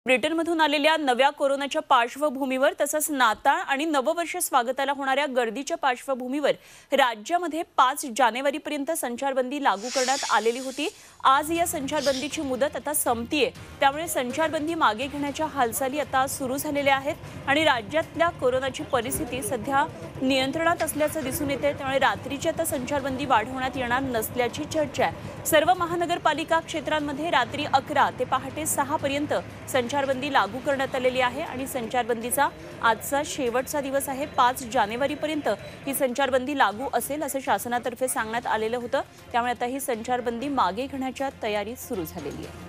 ब्रिटनमधून आलेल्या नव्या कोरोनाच्या पार्श्वभूमीवर तसंच नाताळ आणि नववर्ष स्वागताला होणाऱ्या गर्दीच्या पार्श्वभूमीवर राज्यामध्ये 5 जानेवारीपर्यंत संचारबंदी लागू करण्यात आलेली होती। आज या संचारबंदीची मुदत आता संपतीये, त्यामुळे संचारबंदी मागे घेण्याच्या हालचाली आता सुरू झालेल्या आहेत आणि राज्यातल्या कोरोनाची परिस्थिती सध्या नियंत्रणात असल्याचं दिसून येते। त्यामुळे रात्रीची आता संचारबंदी वाढवण्यात येणार नसल्याची चर्चा आहे। सर्व महानगरपालिका क्षेत्रांमध्ये रात्री 11 ते पहाटे 6 पर्यंत संचारबंदी लागू करण्यात आलेली आहे आणि संचारबंदीचा आजचा शेवटचा दिवस आहे। 5 जानेवारीपर्यंत ही संचारबंदी लागू असेल असं शासनातर्फे सांगण्यात आलेलं होतं। त्यामुळे आता ही संचारबंदी मागे घेण्याच्या तयारी सुरू झालेली आहे।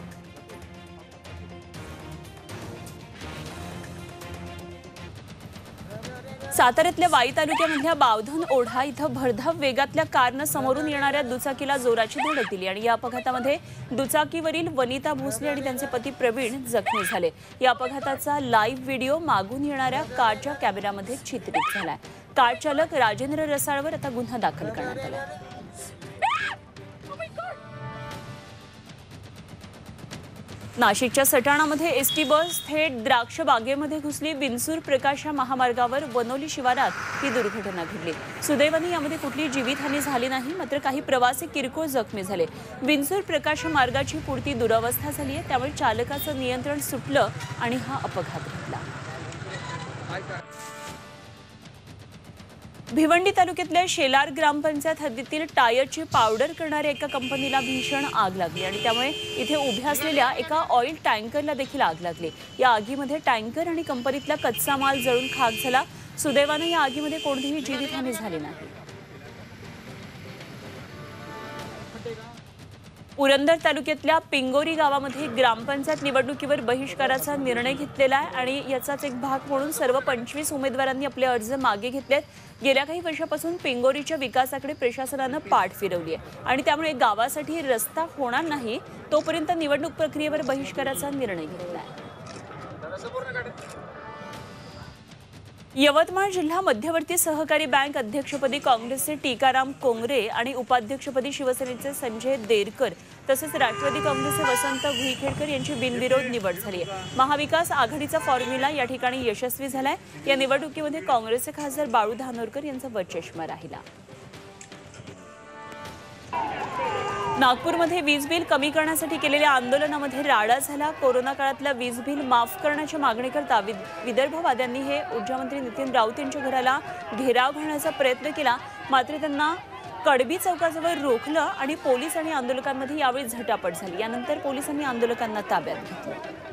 साताऱ्यातल्या वाई तालुक्यामधल्या बावधन ओढा इथं भरधाव वेगातल्या कारनं समोरून येणाऱ्या दुचाकीला जोराची धडक दिली आणि या अपघातामध्ये दुचाकीवरील वनिता भोसले आणि त्यांचे पती प्रवीण जखमी झाले। या अपघाताचा लाईव्ह व्हिडिओ मागून येणाऱ्या कारच्या कॅमेऱ्यामध्ये चित्रित झालाय। कार चालक राजेंद्र रसाळवर आता गुन्हा दाखल करण्यात आला। नाशिकच्या सटाणामध्ये एसटी बस थेट द्राक्ष बागेमध्ये घुसली। बिनसूर प्रकाशा महामार्गावर वनोली शिवारात ही दुर्घटना घडली। सुदैवाने यामध्ये कुठलीही जीवितहानी झाली नाही, मात्र काही प्रवासी किरकोळ जखमी झाले। बिनसूर प्रकाशा मार्गाची पुरती दुरावस्था झाली आहे, त्यामुळे चालकाचं नियंत्रण सुटलं आणि हा अपघात घडला। भिवंडी तालुक्यातल्या शेलार ग्रामपंचायत हद्दीतील टायरची पावडर करणाऱ्या एका कंपनीला भीषण आग लागली आणि त्यामुळे इथे उभ्या असलेल्या एका ऑइल टँकरला देखील आग लागली। या आगीमध्ये टँकर आणि कंपनीतला कच्चा माल जळून खाक झाला। सुदैवाने या आगीमध्ये कोणतीही जीवितहानी झाली नाही। पुरंदर तालुक्यातल्या पिंगोरी गावामध्ये ग्रामपंचायत निवडणुकीवर बहिष्काराचा निर्णय घेतलेला आहे आणि याचाच एक भाग म्हणून सर्व 25 उमेदवारांनी आपले अर्ज मागे घेतलेत। गेल्या काही वर्षापासून पिंगोरीच्या विकासाकडे प्रशासनानं पाठ फिरवली आहे आणि त्यामुळे गावासाठी रस्ता होणार नाही तोपर्यंत निवडणूक प्रक्रियेवर बहिष्काराचा निर्णय घेतला आहे। यवतमाळ जिल्हा मध्यवर्ती सहकारी बँक अध्यक्षपदी काँग्रेसचे टीकाराम कोंगरे आणि उपाध्यक्षपदी शिवसेनेचे संजय देरकर तसेच राष्ट्रवादी काँग्रेसचे वसंत भुईखेडकर यांची बिनविरोध निवड झाली आहे। महाविकास आघाडीचा फॉर्म्युला या ठिकाणी यशस्वी झालाय। या निवडणुकीमध्ये काँग्रेसचे खासदार बाळू धानोरकर यांचा वरचष्मा राहिला। नागपूरमध्ये वीज बिल कमी करण्यासाठी केलेल्या आंदोलनामध्ये राडा झाला। कोरोना काळातल्या वीज बिल माफ करण्याच्या मागणीकरता विदर्भवाद्यांनी हे ऊर्जामंत्री नितीन राऊत यांच्या घराला घेराव घालण्याचा प्रयत्न केला, मात्र त्यांना कडबी चौकाजवळ रोखलं आणि पोलीस आणि आंदोलकांमध्ये यावेळी झटापट झाली। यानंतर पोलिसांनी आंदोलकांना ताब्यात घेतलं।